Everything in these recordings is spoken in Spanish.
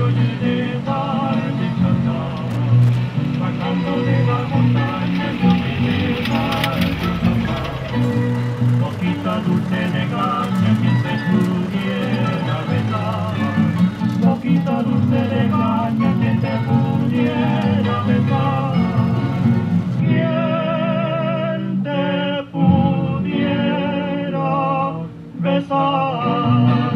oye dejar de cantar, bajando de la montaña yo oye dejar de cantar. Boquita dulce de caña, quien te pudiera besar. Boquita dulce de caña, quien te pudiera besar. Quien te pudiera besar.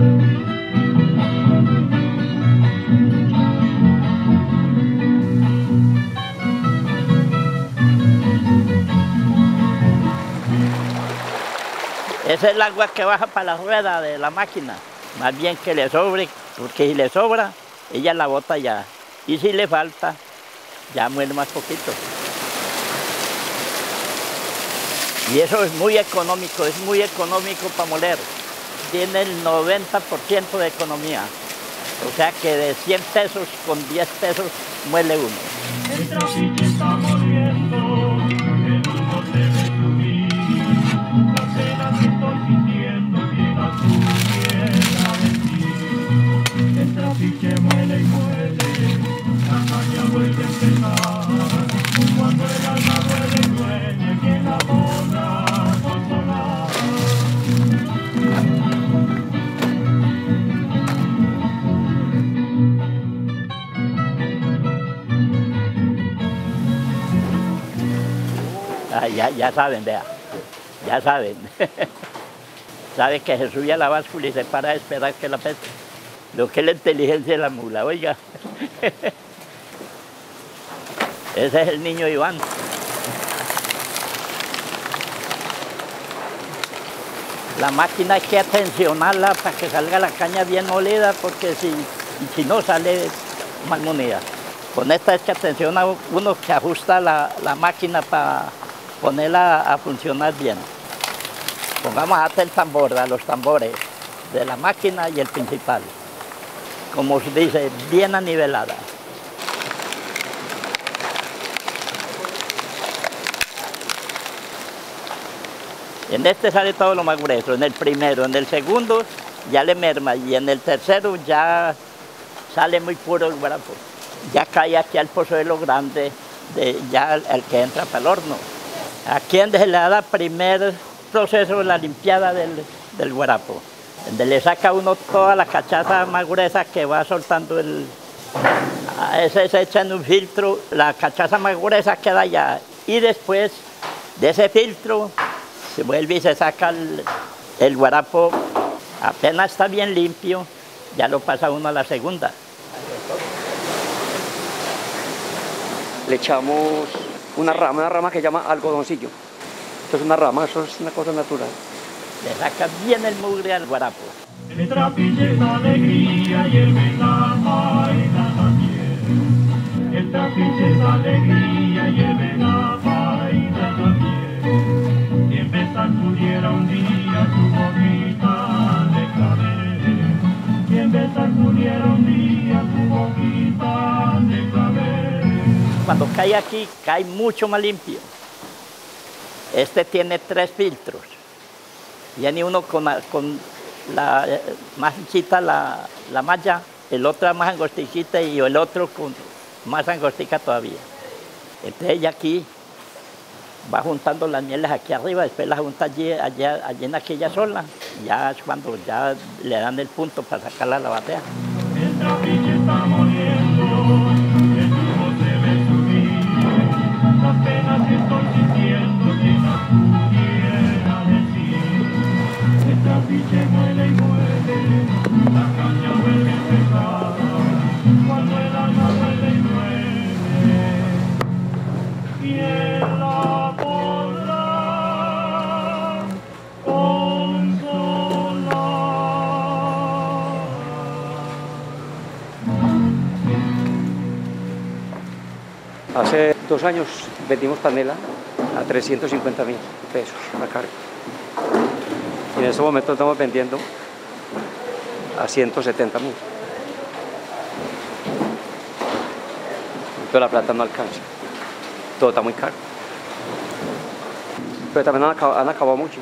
Esa es el agua que baja para la rueda de la máquina. Más bien que le sobre, porque si le sobra, ella la bota ya. Y si le falta, ya muere más poquito. Y eso es muy económico para moler. Tiene el 90% de economía. O sea que de 100 pesos con 10 pesos muele uno. El trapiche está moliendo, el humo se ve subir. Las penas que estoy sintiendo, que las pudiera decir. El trapiche muele y muele, la caña vuelve a empezar. Cuando el alma duele y duele, ¿quién la podrá consolar? Ah, ya saben, vea, ya saben. Sabe que se sube a la báscula y se para a esperar que la pese. Lo que es la inteligencia de la mula, oiga. Ese es el niño Iván. La máquina hay que atencionarla para que salga la caña bien molida, porque si no sale mal monida. Con esta es que atenciona uno que ajusta la máquina para ponerla a funcionar bien. Pongamos hasta el tambor, a los tambores de la máquina y el principal. Como se dice, bien anivelada. En este sale todo lo más grueso, en el primero, en el segundo ya le merma y en el tercero ya sale muy puro el guarapo. Ya cae aquí al pozuelo grande, ya el que entra para el horno. Aquí donde se le da el primer proceso de la limpiada del guarapo, donde le saca uno toda la cachaza más gruesa que va soltando a ese se echa en un filtro, la cachaza más gruesa queda allá y después de ese filtro se vuelve y se saca el guarapo, apenas está bien limpio, ya lo pasa uno a la segunda. Le echamos una rama que se llama algodoncillo. Esto es una rama, eso es una cosa natural. Le saca bien el mugre al guarapo. El trapiche es alegría y el venama baila también. El trapiche es alegría y el venama baila también. Si en vez pudiera un día su boquita de clavel. Si en vez pudiera un día su boquita de clavel. Cuando cae aquí, cae mucho más limpio. Este tiene 3 filtros. Viene uno con la más anchita la malla, el otro más angostica y el otro con más angostica todavía. Entonces ella aquí va juntando las mieles aquí arriba, después las junta allí en aquella sola. Ya es cuando ya le dan el punto para sacarla a la batea. El trapiche está moliendo, el humo se ve subir. Las penas que estoy sintiendo, quien las pudiera decir. El trapiche muele y muele, la caña vuelve a empezar. Cuando el alma muele y muele, ¿quién la podrá consolar? Hace 2 años vendimos panela a 350.000 pesos la carga. Y en este momento estamos vendiendo a 170.000. Pero la plata no alcanza. Todo está muy caro. Pero también han acabado muchos.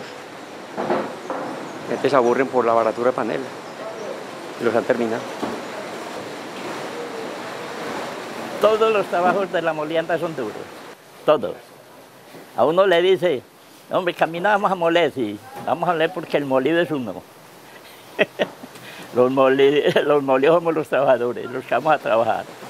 Gente se aburren por la baratura de panela y los han terminado. Todos los trabajos de la molienda son duros, todos. A uno le dice, hombre, camina, vamos a moler, sí, vamos a moler porque el molido es uno. los molidos somos los trabajadores, los que vamos a trabajar.